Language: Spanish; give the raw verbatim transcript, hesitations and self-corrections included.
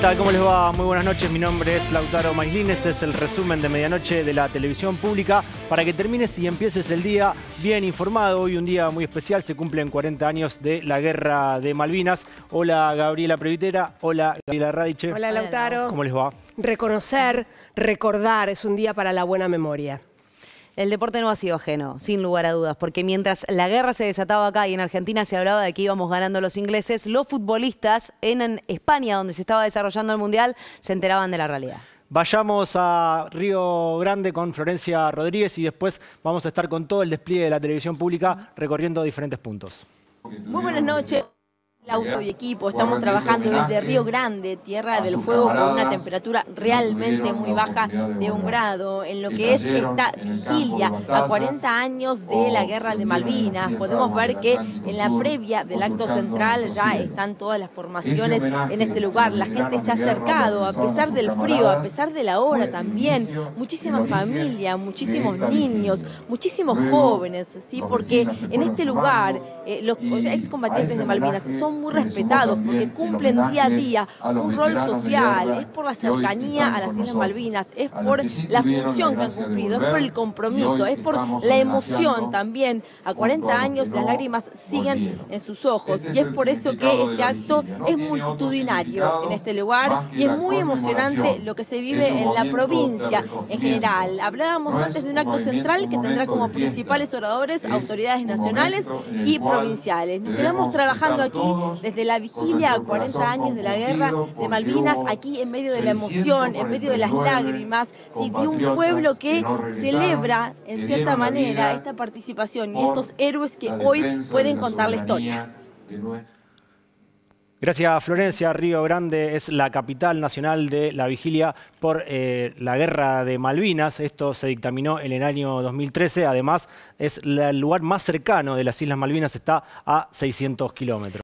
tal? ¿Cómo les va? Muy buenas noches. Mi nombre es Lautaro Maislin. Este es el resumen de medianoche de la televisión pública para que termines y empieces el día bien informado. Hoy un día muy especial. Se cumplen cuarenta años de la Guerra de Malvinas. Hola, Gabriela Previtera. Hola, Gabriela Radiche. Hola, Lautaro. ¿Cómo les va? Reconocer, recordar, es un día para la buena memoria. El deporte no ha sido ajeno, sin lugar a dudas, porque mientras la guerra se desataba acá y en Argentina se hablaba de que íbamos ganando los ingleses, los futbolistas en España, donde se estaba desarrollando el Mundial, se enteraban de la realidad. Vayamos a Río Grande con Florencia Rodríguez y después vamos a estar con todo el despliegue de la televisión pública recorriendo diferentes puntos. Muy buenas noches. Auto y equipo, estamos trabajando desde Río Grande, Tierra del Fuego, con una temperatura realmente muy baja de un grado, en lo que es esta vigilia a cuarenta años de la Guerra de Malvinas. Podemos ver que en la previa del acto central ya están todas las formaciones en este lugar. La gente se ha acercado, a pesar del frío, a pesar de la hora también. Muchísima familia, muchísimos niños, muchísimos jóvenes, ¿sí? Porque en este lugar eh, los excombatientes de Malvinas son muy respetados porque cumplen día a día un rol social, es por la cercanía a las Islas Malvinas, es por la función que han cumplido, es por el compromiso, es por la emoción también. A cuarenta años las lágrimas siguen en sus ojos y es por eso que este acto es multitudinario en este lugar y es muy emocionante lo que se vive en la provincia en general. Hablábamos antes de un acto central que tendrá como principales oradores autoridades nacionales y provinciales. Nos quedamos trabajando aquí desde la vigilia a cuarenta años de la Guerra de Malvinas, aquí en medio de la emoción, en medio de las lágrimas, ¿sí? De un pueblo que celebra en cierta manera esta participación y estos héroes que hoy pueden contar la historia. Gracias, Florencia. Río Grande es la capital nacional de la vigilia por eh, la Guerra de Malvinas. Esto se dictaminó en el año dos mil trece. Además, es el lugar más cercano de las Islas Malvinas, está a seiscientos kilómetros.